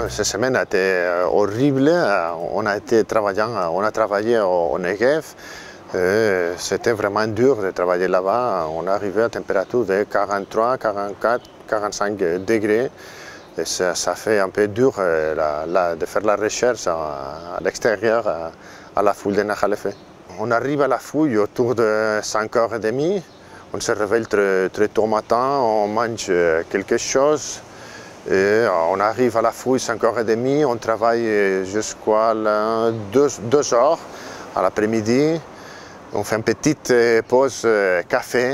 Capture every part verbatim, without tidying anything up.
cette semaine a été horrible. On a, été travaillant, on a travaillé au Negev. C'était vraiment dur de travailler là-bas. On est arrivé à température de quarante-trois, quarante-quatre, quarante-cinq degrés. Et ça, ça fait un peu dur la, la, de faire la recherche à, à l'extérieur, à, à la fouille de Nakhalefé. On arrive à la fouille autour de cinq heures trente. On se réveille très, très tôt matin, on mange quelque chose. Et on arrive à la fouille cinq heures trente, on travaille jusqu'à deux heures à l'après-midi. On fait une petite pause café.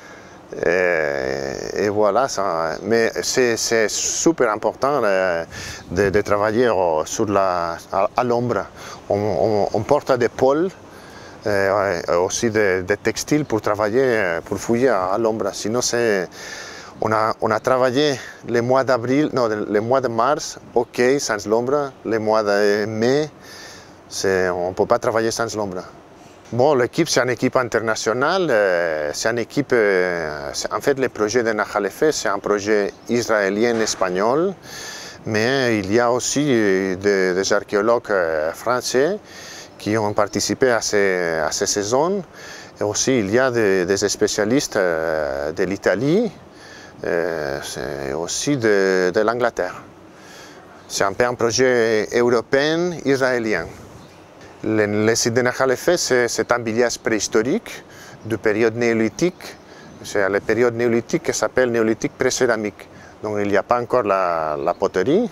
Et, et voilà, ça. Mais c'est super important de, de travailler sur la, à, à l'ombre. On, on, on porte des pôles. Euh, aussi des de textiles pour travailler, pour fouiller à, à l'ombre. Sinon, on a, on a travaillé le mois d'avril, non, le mois de mars, ok, sans l'ombre. Le mois de mai, on ne peut pas travailler sans l'ombre. Bon, l'équipe, c'est une équipe internationale. Euh, c'est une équipe, euh, en fait, le projet de Nakhalefé, c'est un projet israélien-espagnol. Mais il y a aussi des, des archéologues français qui ont participé à ces, à ces saisons. Et aussi, il y a des, des spécialistes de l'Italie et aussi de, de l'Angleterre. C'est un peu un projet européen israélien. Le, le site de Nakhalefé, c'est un village préhistorique de période néolithique. C'est la période néolithique qui s'appelle néolithique pré-céramique. Donc il n'y a pas encore la, la poterie.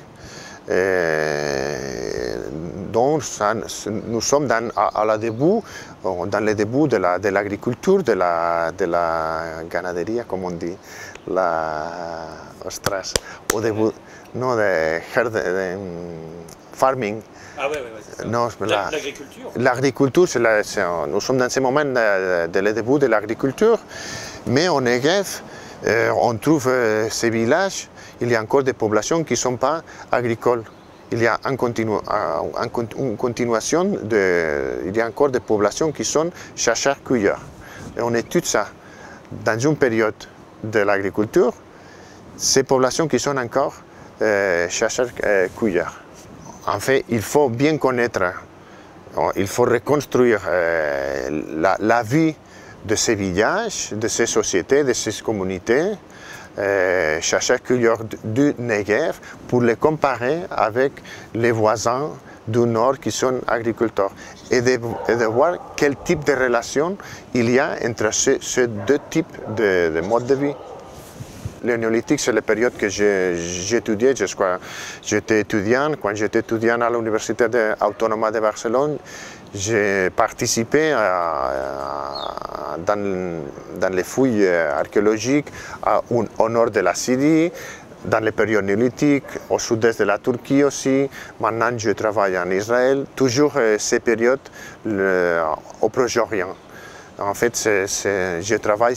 Et donc ça, nous sommes dans, à, à la début, dans le début de l'agriculture, de, la, de la ganaderie, comme on dit, la ostras, au début, non, de, de, de farming. Ah ouais, ouais, ouais, non, l'agriculture. L'agriculture, nous sommes dans ce moment de, de le début de l'agriculture, mais au Negev, euh, on trouve euh, ces villages. Il y a encore des populations qui ne sont pas agricoles. Il y a un continu, un, une continuation, de, il y a encore des populations qui sont chasseurs-cueilleurs. Et on étudie ça. Dans une période de l'agriculture, ces populations qui sont encore euh, chasseurs-cueilleurs. En fait, il faut bien connaître, il faut reconstruire euh, la, la vie de ces villages, de ces sociétés, de ces communautés. Euh, chasseurs-cueilleurs du Negev pour les comparer avec les voisins du Nord qui sont agriculteurs et de, et de voir quel type de relation il y a entre ces, ces deux types de, de modes de vie. Le néolithique, c'est la période que j'ai étudiée. J'étais étudiant. Quand j'étais étudiant à l'Université autonome de Barcelone, j'ai participé à, à, dans, dans les fouilles archéologiques à, au nord de la Syrie, dans les périodes néolithiques, au sud-est de la Turquie aussi. Maintenant, je travaille en Israël. Toujours ces périodes le, au Proche-Orient. En fait, c est, c est, je travaille.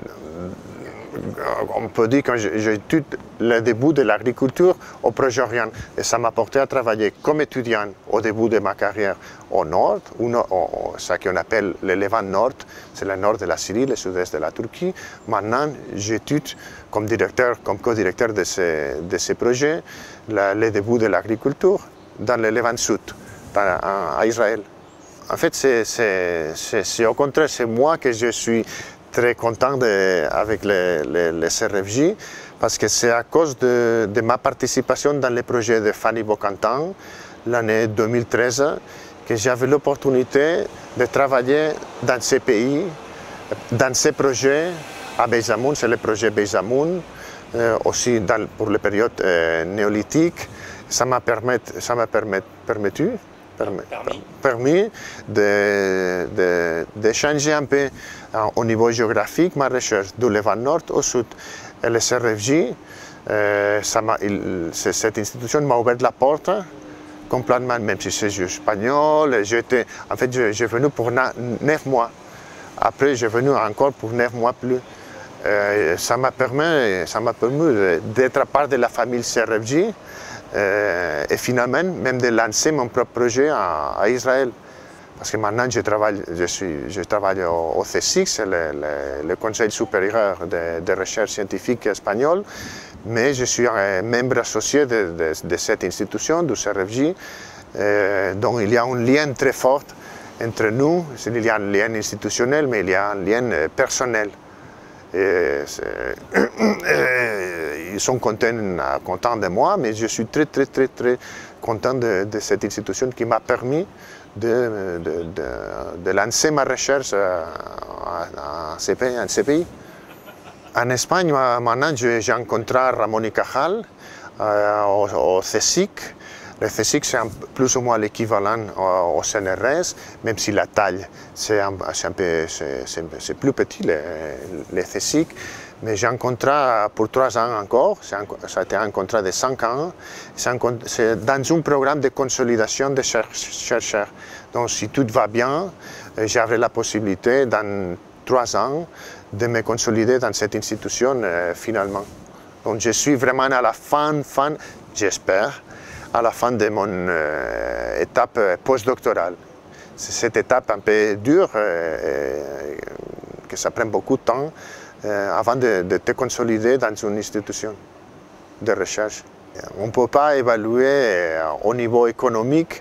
On peut dire que j'étudie le début de l'agriculture au Proche-Orient et ça m'a porté à travailler comme étudiant au début de ma carrière au nord, ou no, au, ce qu'on appelle le Levant Nord, c'est le nord de la Syrie, le sud-est de la Turquie. Maintenant, j'étudie comme directeur, comme co-directeur de ces, de ces projets, la, le début de l'agriculture dans le Levant Sud, dans, à Israël. En fait, c'est au contraire, c'est moi que je suis très content de, avec les, les, les C R F J parce que c'est à cause de, de ma participation dans le projet de Fanny Bocantan l'année deux mille treize que j'avais l'opportunité de travailler dans ces pays, dans ces projets à Beisamoun, c'est le projet Beisamoun, euh, aussi dans, pour la période euh, néolithique. Ça m'a permis, ça m'a permis, permis Permis, permis d'échanger un peu au niveau géographique ma recherche du Levant Nord au sud. Et le C R F J, euh, ça il, cette institution m'a ouvert la porte complètement, même si c'est espagnol. En fait, je suis venu pour neuf mois. Après, je suis venu encore pour neuf mois plus. Euh, ça m'a permis, permis d'être part de la famille C R F J. Euh, et finalement, même de lancer mon propre projet à, à Israël. Parce que maintenant, je travaille, je suis, je travaille au, au C S I C, le, le, le Conseil supérieur de, de recherche scientifique espagnol, mais je suis un membre associé de, de, de cette institution, du C R F J, euh, donc il y a un lien très fort entre nous. Il y a un lien institutionnel, mais il y a un lien personnel. Et et ils sont contents, contents de moi, mais je suis très très très très content de, de cette institution qui m'a permis de, de, de, de lancer ma recherche en ce pays. En Espagne, maintenant, j'ai rencontré Ramon y Cajal euh, au, au C S I C. Le C S I C, c'est plus ou moins l'équivalent au, au C N R S, même si la taille, c'est un, un peu, c'est plus petit, le, le C S I C. Mais j'ai un contrat pour trois ans encore, ça a été un contrat de cinq ans. C'est dans un programme de consolidation des chercheurs. Donc si tout va bien, j'aurai la possibilité dans trois ans de me consolider dans cette institution euh, finalement. Donc je suis vraiment à la fin, fin j'espère, à la fin de mon euh, étape postdoctorale. C'est cette étape un peu dure, euh, que ça prend beaucoup de temps euh, avant de, de te consolider dans une institution de recherche. On ne peut pas évaluer euh, au niveau économique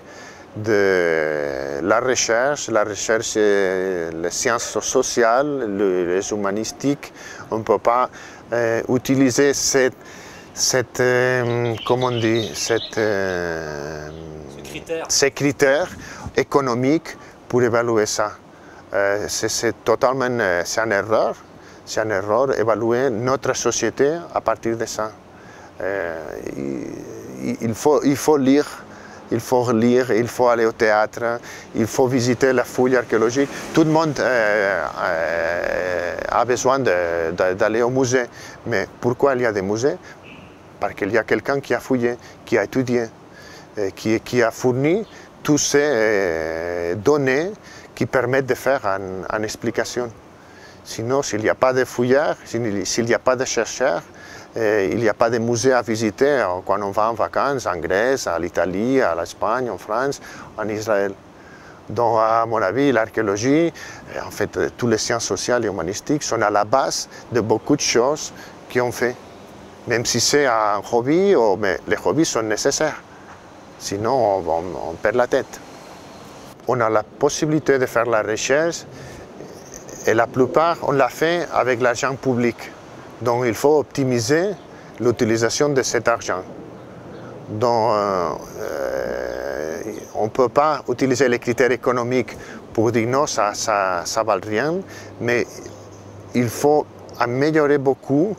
de la recherche, la recherche, les sciences sociales, les humanistiques. On ne peut pas euh, utiliser cette, cette, euh, comment on dit, cette, euh, critère. ces critères économiques pour évaluer ça. Euh, c'est totalement, c'est une erreur, c'est une erreur évaluer notre société à partir de ça. Euh, il, il, faut, il faut lire. Il faut lire, il faut aller au théâtre, il faut visiter la fouille archéologique. Tout le monde euh, euh, a besoin d'aller au musée. Mais pourquoi il y a des musées? Parce qu'il y a quelqu'un qui a fouillé, qui a étudié, qui, qui a fourni toutes ces euh, données qui permettent de faire une, une explication. Sinon, s'il n'y a pas de fouilleurs, s'il n'y a pas de chercheurs, et il n'y a pas de musée à visiter quand on va en vacances en Grèce, à l'Italie, à l'Espagne, en France, en Israël. Donc, à mon avis, l'archéologie, en fait, toutes les sciences sociales et humanistiques sont à la base de beaucoup de choses qu'on fait. Même si c'est un hobby, mais les hobbies sont nécessaires. Sinon, on, on, on perd la tête. On a la possibilité de faire la recherche et la plupart, on l'a fait avec l'argent public. Donc il faut optimiser l'utilisation de cet argent. Donc euh, euh, on ne peut pas utiliser les critères économiques pour dire non, ça ça, ça vaut rien, mais il faut améliorer beaucoup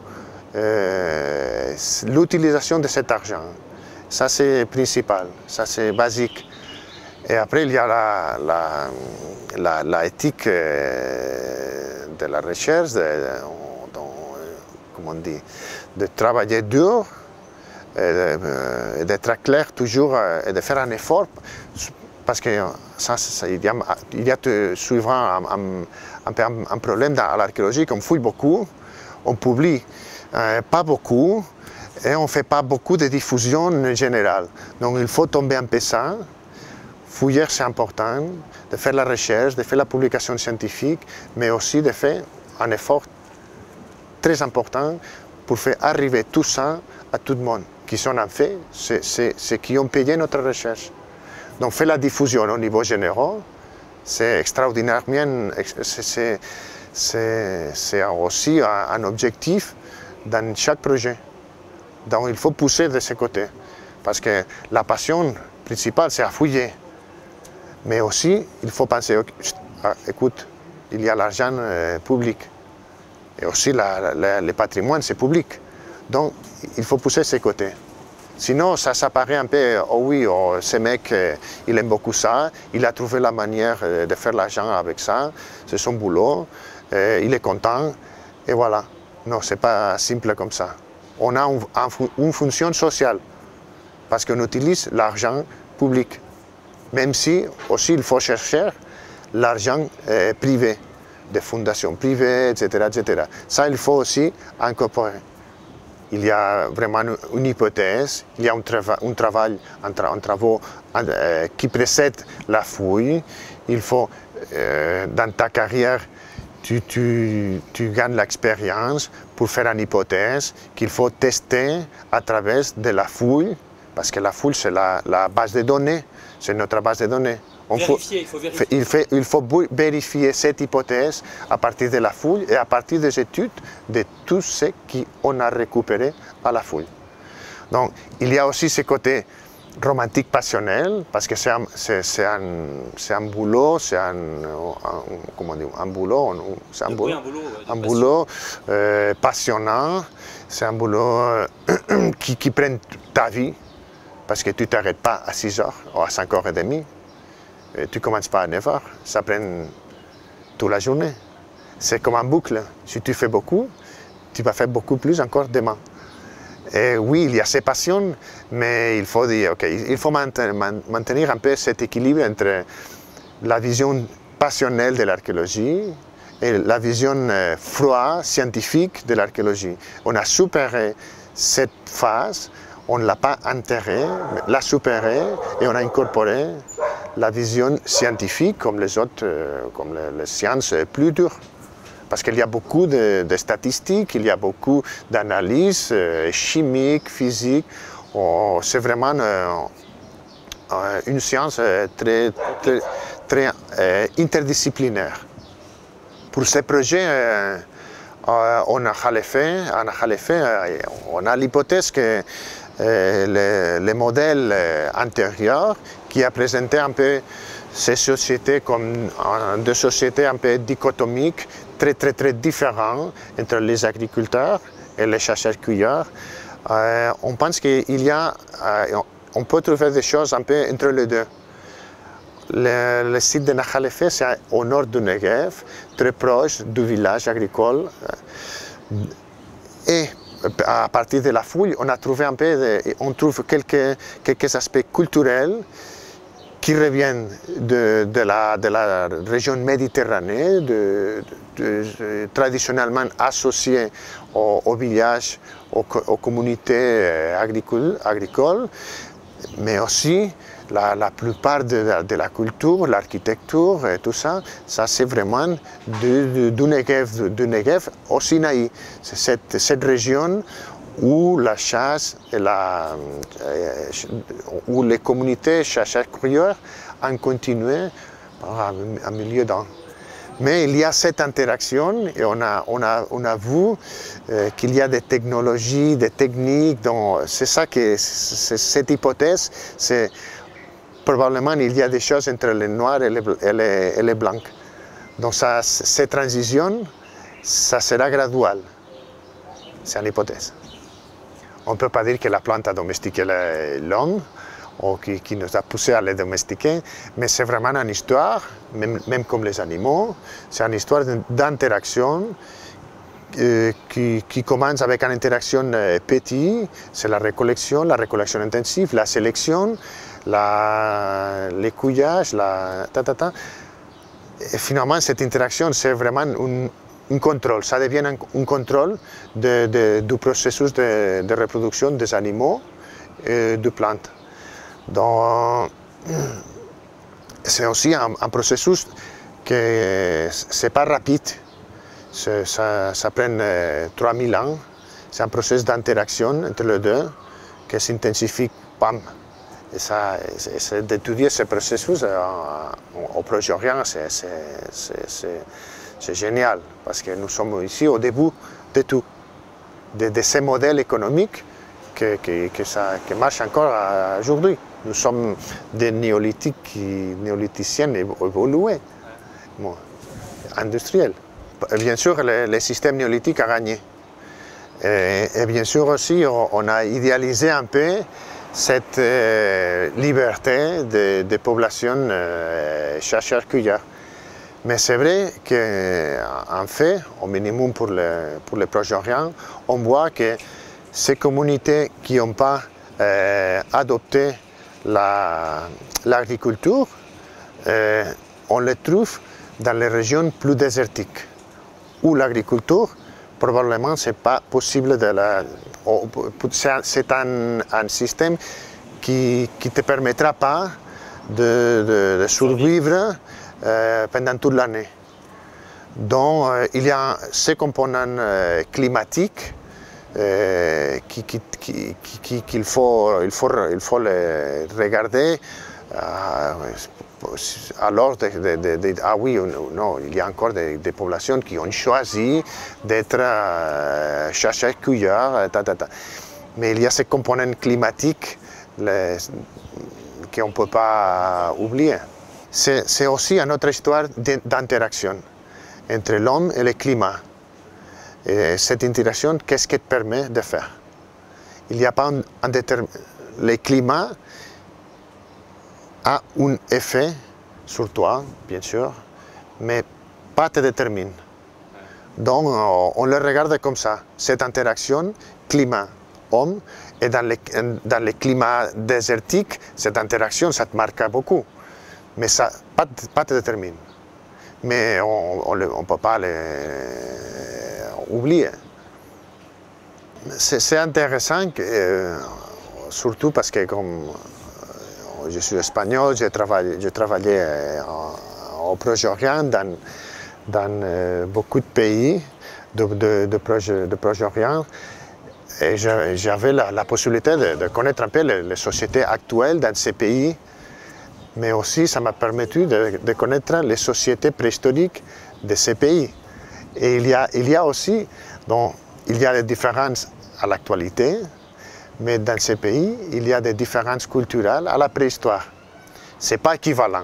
euh, l'utilisation de cet argent. Ça c'est principal, ça c'est basique. Et après il y a la, la, la, la éthique de la recherche, de, on dit, de travailler dur, d'être clair toujours et de faire un effort, parce que ça, ça, il, y a, il y a souvent un, un, un, un problème dans l'archéologie, on fouille beaucoup, on publie euh, pas beaucoup et on ne fait pas beaucoup de diffusion générale. Donc il faut tomber un peu ça, fouiller c'est important, de faire la recherche, de faire la publication scientifique, mais aussi de faire un effort très important pour faire arriver tout ça à tout le monde, qui sont en fait ceux qui ont payé notre recherche. Donc faire la diffusion au niveau général, c'est extraordinairement, c'est aussi un objectif dans chaque projet. Donc il faut pousser de ce côté, parce que la passion principale c'est à fouiller, mais aussi il faut penser, écoute, il y a l'argent public. Et aussi la, la, le patrimoine, c'est public. Donc, il faut pousser ces côtés. Sinon, ça, ça paraît un peu, oh oui, oh, ce mec, il aime beaucoup ça, il a trouvé la manière de faire l'argent avec ça, c'est son boulot, il est content, et voilà. Non, c'est pas simple comme ça. On a un, un, une fonction sociale, parce qu'on utilise l'argent public. Même si, aussi, il faut chercher l'argent euh, privé, des fondations privées, et cetera, et cetera. Ça, il faut aussi incorporer. Il y a vraiment une hypothèse, il y a un, trava un travail, un, tra un travaux euh, qui précède la fouille. Il faut, euh, dans ta carrière, tu, tu, tu gagnes l'expérience pour faire une hypothèse qu'il faut tester à travers de la fouille, parce que la fouille c'est la, la base de données, c'est notre base de données. On vérifier, faut, il faut vérifier. Il, fait, il faut vérifier cette hypothèse à partir de la fouille et à partir des études de tout ce qu'on a récupéré à la fouille. Donc il y a aussi ce côté romantique passionnel, parce que c'est un, un, un boulot, c'est un, un, comment dire, un boulot, c'est un, oui, boulot, un boulot, un boulot euh, passionnant, c'est un boulot euh, qui, qui prend ta vie, parce que tu ne t'arrêtes pas à six heures ou à cinq heures trente, et tu ne commences pas à neuf heures, ça prend toute la journée. C'est comme un boucle, si tu fais beaucoup, tu vas faire beaucoup plus encore demain. Et oui, il y a ces passions, mais il faut dire, ok, il faut maintenir un peu cet équilibre entre la vision passionnelle de l'archéologie et la vision euh, froide, scientifique de l'archéologie. On a supéré cette phase, on ne l'a pas enterrée, l'a supérée et on a incorporé la vision scientifique comme les autres, euh, comme les, les sciences plus dures. Parce qu'il y a beaucoup de, de statistiques, il y a beaucoup d'analyses euh, chimiques, physiques. Oh, c'est vraiment euh, une science euh, très, très, très euh, interdisciplinaire. Pour ces projets, euh, euh, on a fait, on a, fait, euh, on a l'hypothèse que euh, le, le modèle euh, antérieur qui a présenté un peu ces sociétés comme euh, des sociétés un peu dichotomiques, très très très différents entre les agriculteurs et les chasseurs-cueilleurs. Euh, on pense qu'il y a, euh, on peut trouver des choses un peu entre les deux. Le, le site de Nakhalefé, c'est au nord du Negev, très proche du village agricole. Et à partir de la fouille, on a trouvé un peu, de, on trouve quelques, quelques aspects culturels qui reviennent de, de, la, de la région méditerranée, de, de, de, traditionnellement associée au, au village, aux, aux communautés agricoles, agricoles, mais aussi la, la plupart de la, de la culture, l'architecture et tout ça, ça c'est vraiment du, du, Negev, du Negev au Sinaï. C'est cette, cette région où la chasse et la, où les communautés chasseurs-cueilleurs ont continué à milieu d'un. Mais il y a cette interaction et on a, on a, on a vu euh, qu'il y a des technologies, des techniques, c'est ça que cette hypothèse, c'est probablement il y a des choses entre les noirs et les, et les, et les blancs. Donc ça, cette transition, ça sera graduel. C'est une hypothèse. On ne peut pas dire que la plante a domestiqué l'homme ou qui, qui nous a poussé à les domestiquer, mais c'est vraiment une histoire, même, même comme les animaux, c'est une histoire d'interaction euh, qui, qui commence avec une interaction euh, petite, c'est la récollection, la récollection intensive, la sélection, la, les couillages, la ta, ta, ta. Et finalement cette interaction c'est vraiment un, un contrôle, ça devient un, un contrôle de, de, du processus de, de reproduction des animaux et des plantes. Donc c'est aussi un, un processus que c'est pas rapide, ça, ça prend euh, trois mille ans, c'est un processus d'interaction entre les deux qui s'intensifie, pam. Et ça, c'est d'étudier ce processus euh, au Proche-Orient, c'est génial, parce que nous sommes ici au début de tout, de, de ces modèles économiques que, que, que, ça, que marchent encore aujourd'hui. Nous sommes des néolithiques, néolithiciens évolués, bon, industriels. Bien sûr, le, le système néolithique a gagné. Et, et bien sûr aussi, on, on a idéalisé un peu cette euh, liberté de, de population euh, chasseurs-cueilleurs. Mais c'est vrai qu'en fait, au minimum pour le, pour le Proche-Orient, on voit que ces communautés qui n'ont pas euh, adopté l'agriculture, la, euh, on les trouve dans les régions plus désertiques, où l'agriculture, probablement, ce n'est pas possible de la... C'est un, un système qui ne te permettra pas de, de, de survivre euh, pendant toute l'année. Donc, euh, il y a ces components euh, climatiques euh, qu'il qui, qui, qui, qui, faut, il faut, il faut les regarder. Euh, alors, de, de, de, de, ah oui, non, il y a encore des, des populations qui ont choisi d'être euh, chasseurs-cueilleurs, mais il y a ces components climatiques qu'on ne peut pas oublier. C'est aussi une autre histoire d'interaction entre l'homme et le climat. Et cette interaction, qu'est-ce qu'elle permet de faire? Il n'y a pas un, un détermin... Le climat a un effet sur toi, bien sûr, mais pas te détermine. Donc, on le regarde comme ça, cette interaction climat-homme, et dans les, dans les climats désertiques, cette interaction, ça te marque beaucoup, mais ça pas, pas te détermine. Mais on ne peut pas l'oublier. C'est intéressant, que, euh, surtout parce que comme je suis espagnol, j'ai travaillé, travaillé au Proche-Orient, dans, dans euh, beaucoup de pays de, de, de Proche-Orient, et j'avais la, la possibilité de, de connaître un peu les, les sociétés actuelles dans ces pays, mais aussi ça m'a permis de, de connaître les sociétés préhistoriques de ces pays. Et il y a, il y a aussi, donc, il y a des différences à l'actualité, mais dans ces pays, il y a des différences culturelles à la préhistoire. Ce n'est pas équivalent.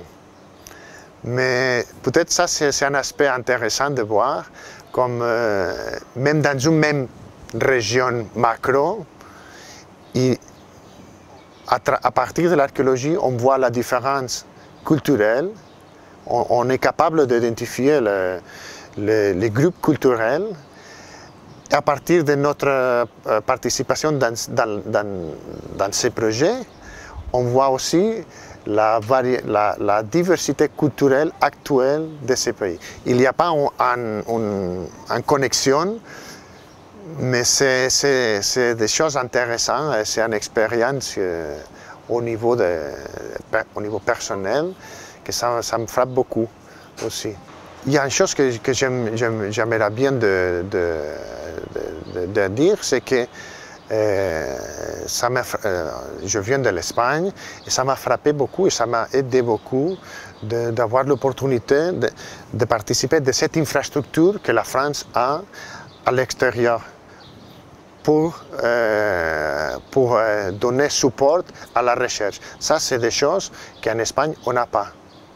Mais peut-être ça, c'est un aspect intéressant de voir, comme euh, même dans une même région macro, il, à, à partir de l'archéologie, on voit la différence culturelle, on, on est capable d'identifier le, le, les groupes culturels. À partir de notre euh, participation dans, dans, dans, dans ces projets, on voit aussi la, la, la diversité culturelle actuelle de ces pays. Il n'y a pas une un, un, un connexion, mais c'est des choses intéressantes, c'est une expérience euh, au, niveau de, au niveau personnel que ça, ça me frappe beaucoup aussi. Il y a une chose que, que j'aimerais bien de, de, de, de dire, c'est que euh, ça euh, je viens de l'Espagne et ça m'a frappé beaucoup et ça m'a aidé beaucoup d'avoir l'opportunité de, de participer de cette infrastructure que la France a à l'extérieur pour, euh, pour euh, donner support à la recherche. Ça, c'est des choses qu'en Espagne, on n'a pas.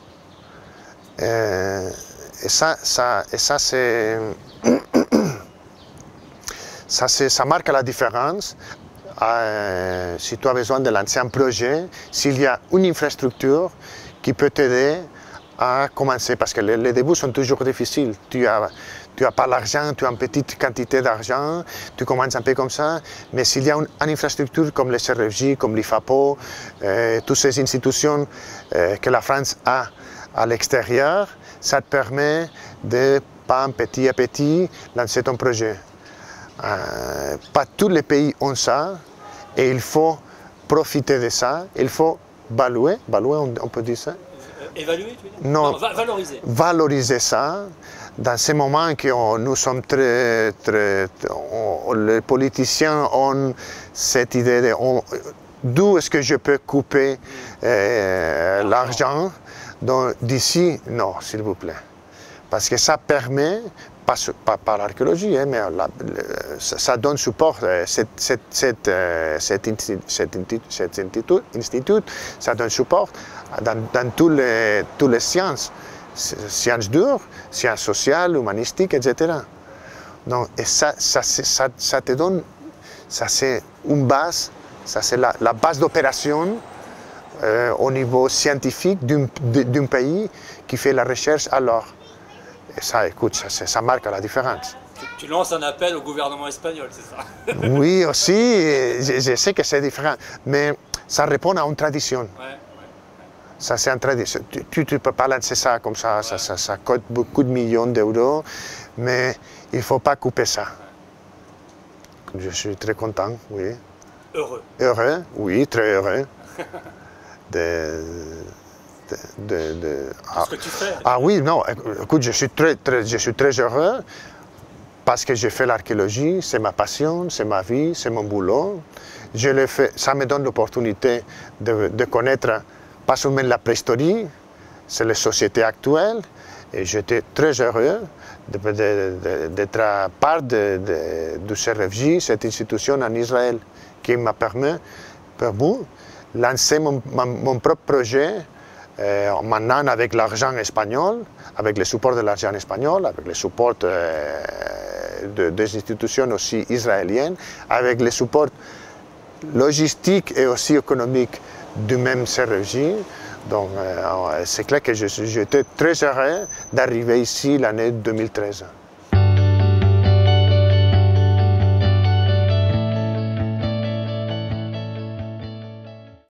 Euh, Et ça, ça, et ça, ça, ça marque la différence. Euh, si tu as besoin de lancer un projet, s'il y a une infrastructure qui peut t'aider à commencer, parce que les, les débuts sont toujours difficiles. Tu n'as tu as pas l'argent, tu as une petite quantité d'argent, tu commences un peu comme ça, mais s'il y a une, une infrastructure comme le C R F J, comme l'I F A P O, euh, toutes ces institutions euh, que la France a à l'extérieur, ça te permet de, pas petit à petit, lancer ton projet. Euh, pas tous les pays ont ça, et il faut profiter de ça, il faut valuer, valuer on, on peut dire ça? Évaluer, tu veux dire? Non, non va valoriser. Valoriser ça, dans ces moments que on, nous sommes très, très, on, les politiciens ont cette idée de d'où est-ce que je peux couper euh, l'argent. Donc d'ici, non, s'il vous plaît. Parce que ça permet, pas, pas par l'archéologie, hein, mais la, le, ça, ça donne support, cet, cet, cet, cet, institut, cet institut, institut, ça donne support dans, dans tous les, toutes les sciences, sciences dures, sciences sociales, humanistiques, et cetera. Donc, et ça, ça, ça, ça te donne, ça c'est une base, ça c'est la, la base d'opération Euh, au niveau scientifique d'un pays qui fait la recherche alors. Et ça, écoute, ça, ça marque la différence. Tu, tu lances un appel au gouvernement espagnol, c'est ça? Oui, aussi, je, je sais que c'est différent, mais ça répond à une tradition. Ouais, ouais, ouais. Ça, c'est une tradition. Tu ne peux pas lancer ça comme ça, ouais. ça, ça, ça coûte beaucoup de millions d'euros, mais il ne faut pas couper ça. Ouais. Je suis très content, oui. Heureux? Heureux, oui, très heureux. De, de, de, de ah, ce que tu fais. Ah oui, non, écoute, je suis très, très, je suis très heureux parce que j'ai fait l'archéologie, c'est ma passion, c'est ma vie, c'est mon boulot. Je le fais, ça me donne l'opportunité de, de connaître pas seulement la préhistorie, c'est les sociétés actuelles, et j'étais très heureux d'être à part de, de, de C R F J, cette institution en Israël, qui m'a permis, permis de lancer mon, mon, mon propre projet, euh, maintenant avec l'argent espagnol, avec le support de l'argent espagnol, avec le support euh, de, des institutions aussi israéliennes, avec le support logistique et aussi économique du même C R F J. Donc euh, c'est clair que j'étais très heureux d'arriver ici l'année deux mille treize.